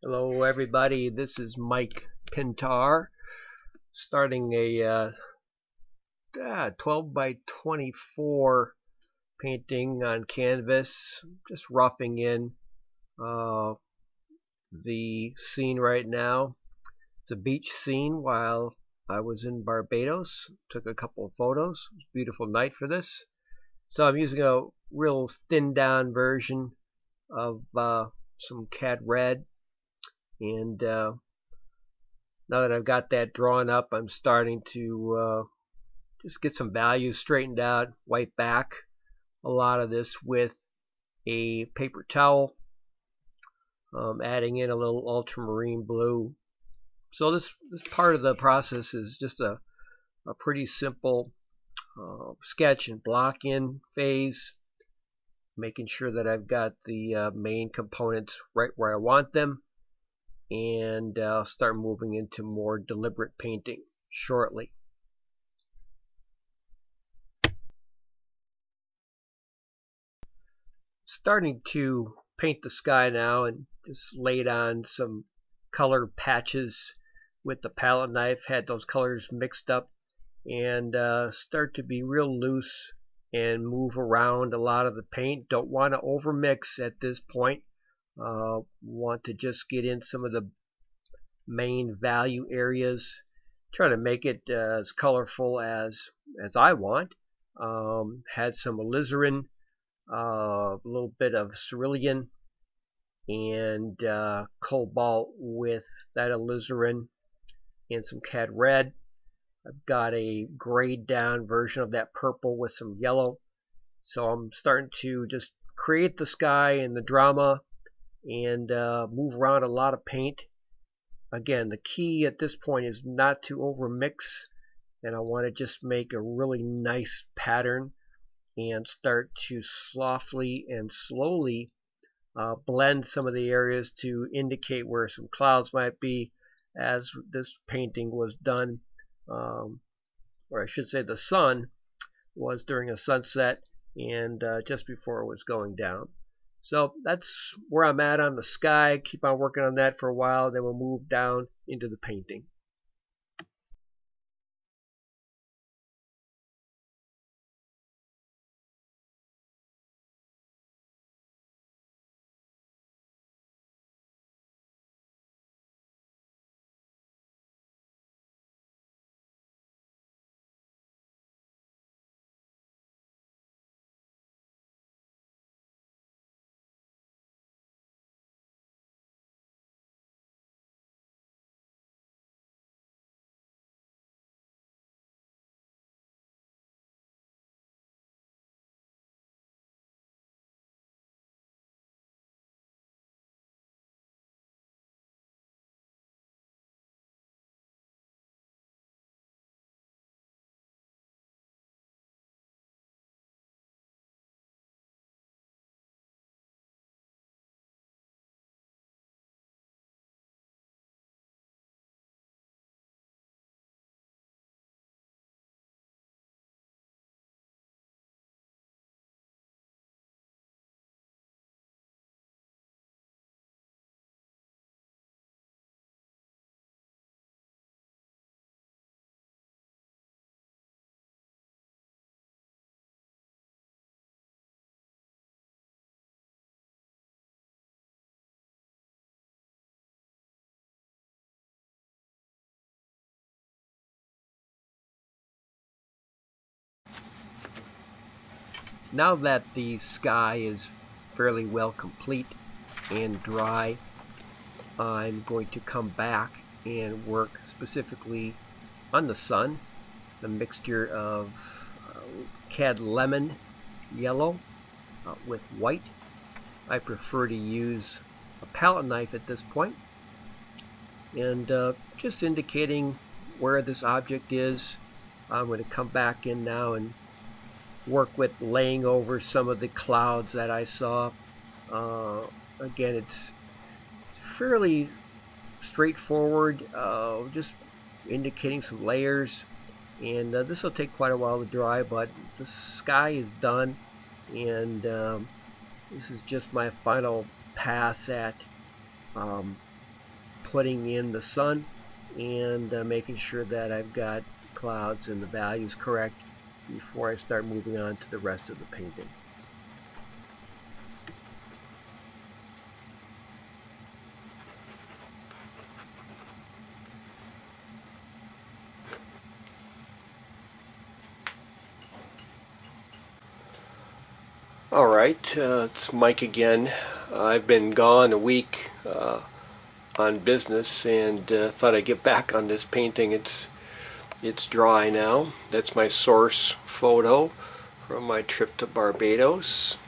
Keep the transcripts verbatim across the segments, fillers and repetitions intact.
Hello everybody, this is Mike Pintar starting a uh, ah, twelve by twenty-four painting on canvas, just roughing in uh, the scene right now. It's a beach scene while I was in Barbados. Took a couple of photos. It was a beautiful night for this. So I'm using a real thinned down version of uh, some Cad Red. And uh, now that I've got that drawn up, I'm starting to uh, just get some values straightened out, wipe back a lot of this with a paper towel, um, adding in a little ultramarine blue. So this, this part of the process is just a, a pretty simple uh, sketch and block in phase, making sure that I've got the uh, main components right where I want them. And I'll uh, start moving into more deliberate painting shortly. Starting to paint the sky now, and just laid on some color patches with the palette knife, had those colors mixed up, and uh, start to be real loose and move around a lot of the paint. Don't want to overmix at this point. Uh, want to just get in some of the main value areas, trying to make it uh, as colorful as as I want. Um, had some alizarin, uh, a little bit of cerulean, and uh, cobalt with that alizarin, and some Cad Red. I've got a grayed down version of that purple with some yellow. So I'm starting to just create the sky and the drama and uh, move around a lot of paint. Again, the key at this point is not to overmix, and I want to just make a really nice pattern and start to softly and slowly uh, blend some of the areas to indicate where some clouds might be as this painting was done, um, or I should say the sun was during a sunset and uh, just before it was going down. So that's where I'm at on the sky. Keep on working on that for a while, then we'll move down into the painting. Now that the sky is fairly well complete and dry, I'm going to come back and work specifically on the sun. It's a mixture of uh, Cad Lemon yellow uh, with white. I prefer to use a palette knife at this point, and uh, just indicating where this object is. I'm going to come back in now and work with laying over some of the clouds that I saw. Uh, again, it's fairly straightforward, uh, just indicating some layers, and uh, this will take quite a while to dry, but the sky is done, and um, this is just my final pass at um, putting in the sun and uh, making sure that I've got clouds and the values correct before I start moving on to the rest of the painting. Alright, uh, it's Mike again. Uh, I've been gone a week uh, on business and uh, thought I'd get back on this painting. It's it's dry now. That's my source photo from my trip to Barbados.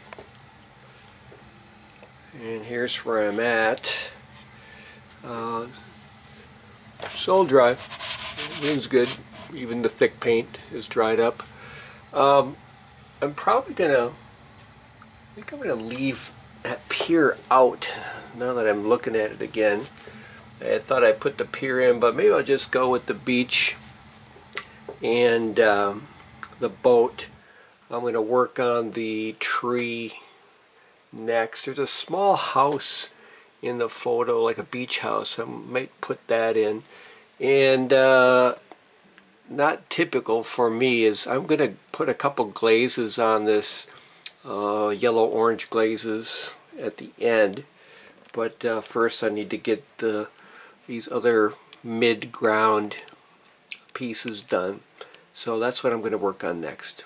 And here's where I'm at. Uh, it's all dry. Everything's good. Even the thick paint is dried up. Um, I'm probably gonna I think I'm going to leave that pier out now that I'm looking at it again. I thought I put the pier in, but maybe I'll just go with the beach and um, the boat. I'm going to work on the tree next. There's a small house in the photo, like a beach house. I might put that in. And uh, not typical for me is I'm going to put a couple glazes on this. Uh, yellow-orange glazes at the end, but uh, first I need to get the these other mid-ground pieces done, so that's what I'm going to work on next.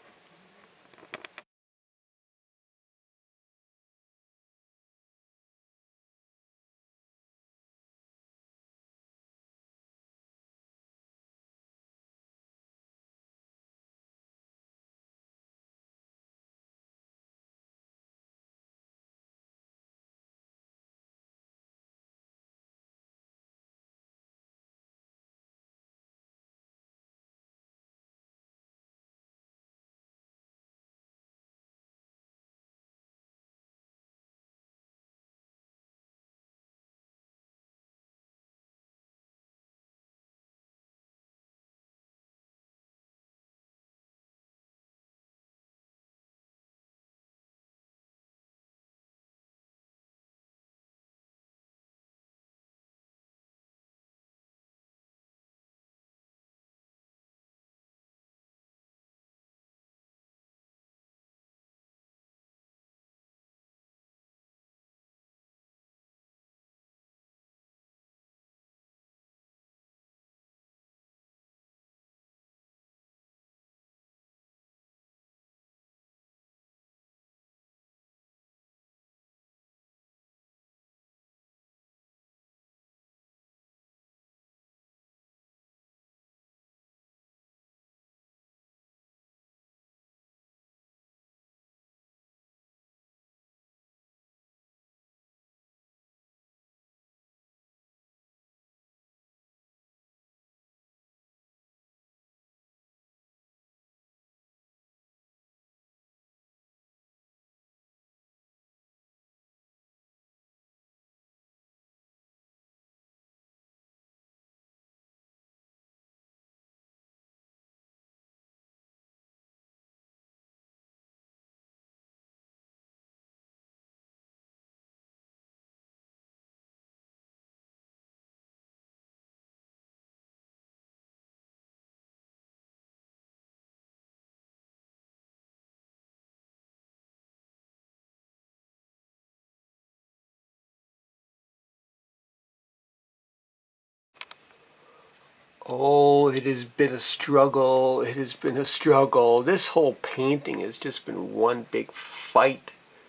Oh, it has been a struggle. It has been a struggle. This whole painting has just been one big fight.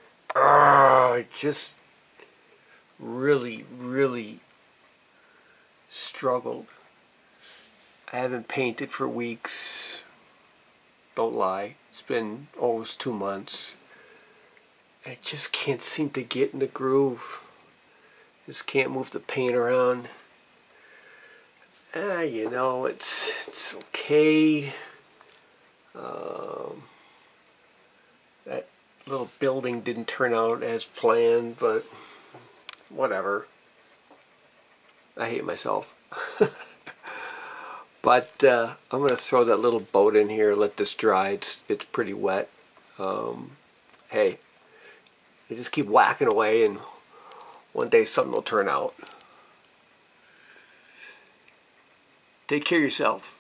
Urgh, I just really, really struggled. I haven't painted for weeks. Don't lie. It's been almost two months. I just can't seem to get in the groove. Just can't move the paint around. Ah, you know, it's it's okay. Um, that little building didn't turn out as planned, but whatever. I hate myself. But uh, I'm going to throw that little boat in here, let this dry. It's, it's pretty wet. Um, hey, you just keep whacking away and one day something will turn out. Take care of yourself.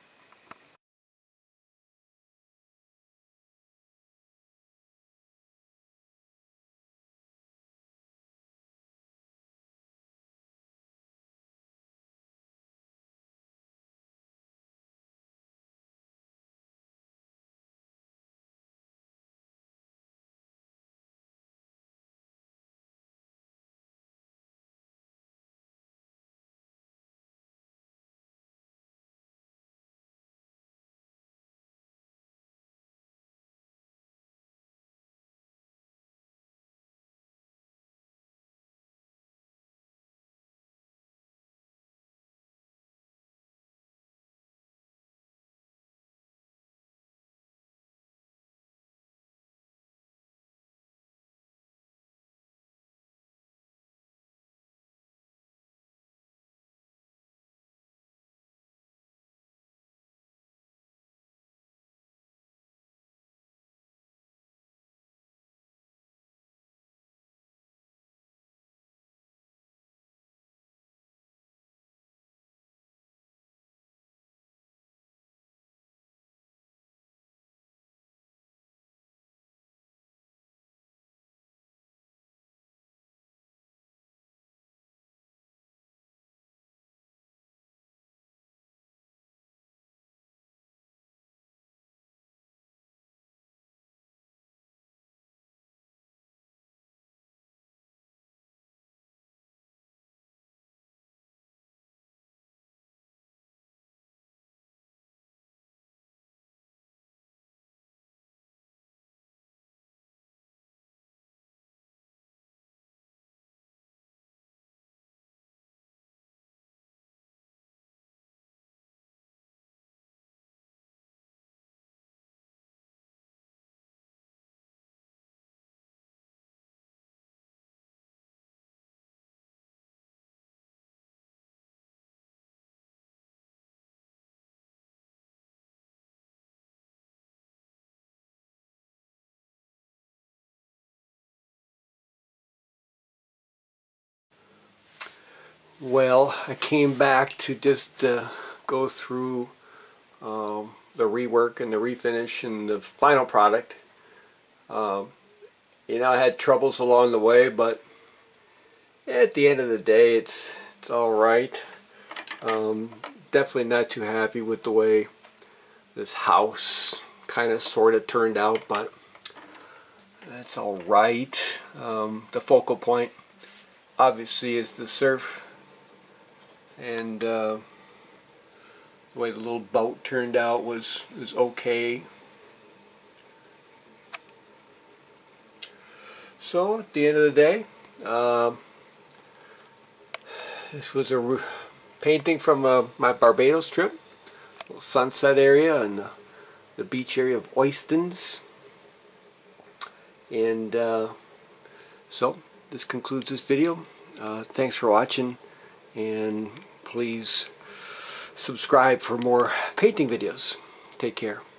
Well, I came back to just uh, go through um, the rework and the refinish and the final product. Um, you know, I had troubles along the way, but at the end of the day, it's it's all right. Um, definitely not too happy with the way this house kind of sort of turned out, but that's all right. Um, the focal point, obviously, is the surf. And uh, the way the little boat turned out was, was okay. So at the end of the day, uh, this was a painting from uh, my Barbados trip, little sunset area and the, the beach area of Oistins. And uh, so this concludes this video. Uh, thanks for watching, and please subscribe for more painting videos. Take care.